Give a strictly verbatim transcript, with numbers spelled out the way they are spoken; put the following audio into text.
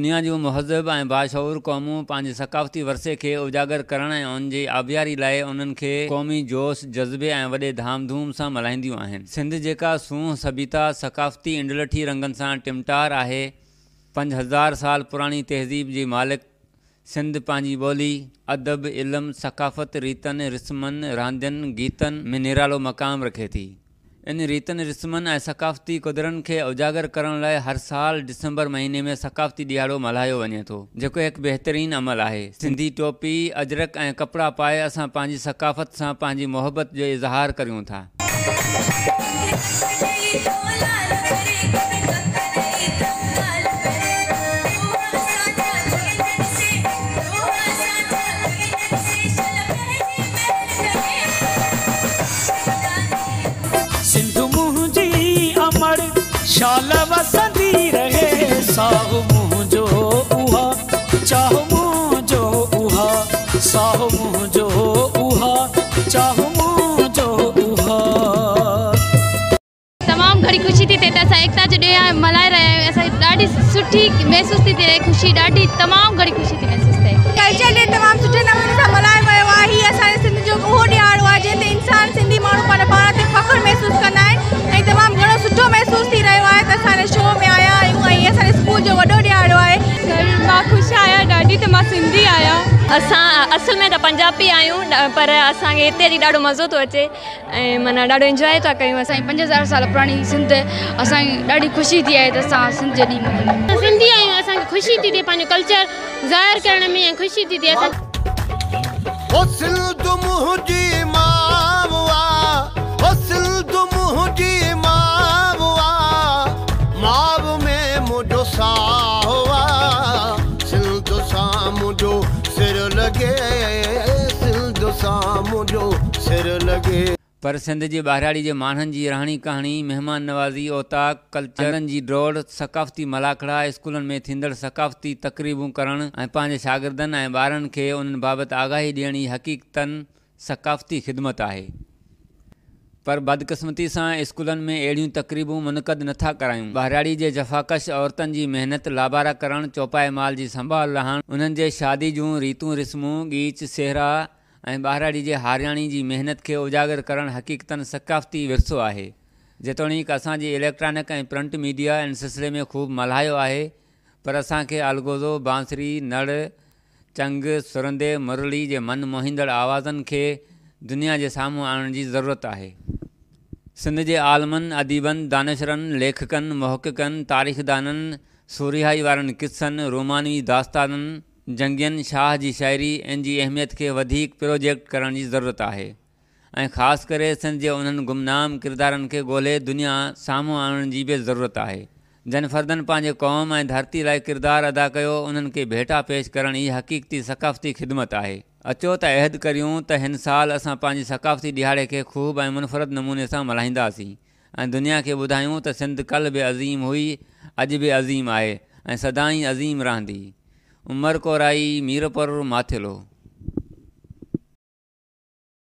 दुनिया जो महज़ब ऐं बाशऊर क़ौमूं पंहिंजे सक़ाफ़ती वरसे खे उजागर करण ऐं उन जी आबियारी लाइ उन्हनि खे क़ौमी जोश जज़्बे ऐं वॾे धाम धूम सां मल्हाईंदियूं आहिनि। सिंध जेका सूंह सभ्यता सक़ाफ़ती इंडलठी रंगनि सां टिमटार आहे, पंज हज़ार साल पुराणी तहज़ीब जी मालिक, सिंध पंहिंजी ॿोली, अदब, इल्म, सक़ाफ़त, रीतनि, रिस्मनि, रांदियुनि, गीतनि में निरालो मक़ाम रखे थी। इन रीतनि, रिस्मनि ऐं सक़ाफ़ती क़ुदरनि खे उजागर करण लाइ हर साल डिसंबर महीने में सक़ाफ़ती ॾियारो मल्हायो वञे थो, जेको हिकु बहितरीनु अमल आहे। सिंधी टोपी, अजरक ऐं कपिड़ा पाए असां पंहिंजी सक़ाफ़त सां पंहिंजी मोहबत जो इज़हार करियूं था। शाल वसंदी रहे साहु मुंहिंजो उहा, चाहो मुंहिंजो उहा, साहु मुंहिंजो उहा, चाहो मुंहिंजो उहा। तमामु घणी ख़ुशी थी थिए त असां एकता जो ॾींहुं मल्हाए रहिया आहियूं। असांखे ॾाढी सुठी महसूस थी थिए, ख़ुशी ॾाढी तमामु घणी ख़ुशी थी महसूस थिए। कल्चर डे तमामु सुठे नमूने सां मल्हायो वियो आहे। हीअ असांजे सिंध जो उहो ॾियारो आहे जंहिं ते इंसान सिंधी माण्हू पंहिंजे पाण ते फ़ख़्रु महसूसु कंदा आहिनि ऐं तमामु घणो सुठो महसूसु थी रहियो आहे त असांजे शो में आया आहियूं ऐं असांजे स्कूल जो वॾो ॾियारो आहे। मां ख़ुशि आहियां ॾाढी त मां सिंधी आहियां। असां असल में त पंजाबी आहियूं, पर असांखे हिते जी ॾाढो मज़ो थो अचे ऐं माना ॾाढो इंजॉय था कयूं। असांजी पंज हज़ार साल पुराणी सिंध, असांजी ॾाढी ख़ुशी थी आहे त असां सिंध जे ॾींहुं मल्हायूं। सिंधी आहियूं, असांखे ख़ुशी थी थिए पंहिंजो कल्चर ज़ाहिर करण में ऐं ख़ुशी थी थिए। असां पर सिंध जी ॿाहिराड़ी जे माण्हुनि जी रहणी कहाणी, महिमान नवाज़ी, ओताक, कल्चरनि जी डोड़, सक़ाफ़ती मलाखड़ा, स्कूलनि में थींदड़ सक़ाफ़ती तक़रीबूं करणु ऐं पंहिंजे शागिर्दनि ऐं ॿारनि खे उन्हनि बाबति आगाही ॾियणी हक़ीक़तनि सक़ाफ़ती ख़िदमत आहे। पर बदकिस्मती सां स्कूलनि में अहिड़ियूं तक़रीबूं मुनक़द नथा करायूं। ॿाहिराड़ी जे जफ़ाकश औरतुनि जी महिनत लाबारा करणु, चौपाए माल जी संभाल रहणु, उन्हनि जे शादी जूं रीतूं रिस्मूं, गीच सेहरा ऐं ॿाहिराड़ी जे हारियाणी जी महिनत खे उजागर करणु हक़ीक़तनि सक़ाफ़ती विरसो आहे। जेतोणीकि असांजी इलेक्ट्रॉनिक ऐं प्रिंट मीडिया इन सिलसिले में ख़ूब मल्हायो आहे, पर असांखे अलगोज़ो, बांसुरी, नड़, चंग, सुरंदे, मुरली जे मन मोहींदड़ आवाज़नि खे दुनिया जे साम्हूं आणण जी ज़रूरत आहे। सिंध जे आलमनि, अदीबनि, दानिशरनि, लेखकनि, मुहक़िक़नि, तारीख़दाननि, सूरिहाई वारनि किस्सनि, रोमानवी दास्ताननि, जंगियनि, शाह जी शाइरी इन जी अहमियत खे वधीक प्रोजेक्ट करण जी ज़रूरत आहे ऐं ख़ासि करे सिंध जे उन्हनि गुमनाम किरदारनि खे ॻोल्हे दुनिया साम्हूं आणण जी बि ज़रूरत आहे। जिन फ़र्दनि पंहिंजे क़ौम ऐं धरती लाइ किरदारु अदा कयो, उन्हनि खे भेटा पेश करण ई हक़ीक़ती सक़ाफ़ती ख़िदमत आहे। अचो त अहद करियूं त हिन साल असां पंहिंजी सक़ाफ़ती ॾियारे खे ख़ूब ऐं मुनफ़रद नमूने सां मल्हाईंदासीं ऐं दुनिया खे ॿुधायूं त सिंध कल्ह बि अज़ीम हुई, अॼु बि अज़ीम आहे ऐं सदाईं अज़ीम रहंदी। उमर कोराई, मीरपुर, माथिलो।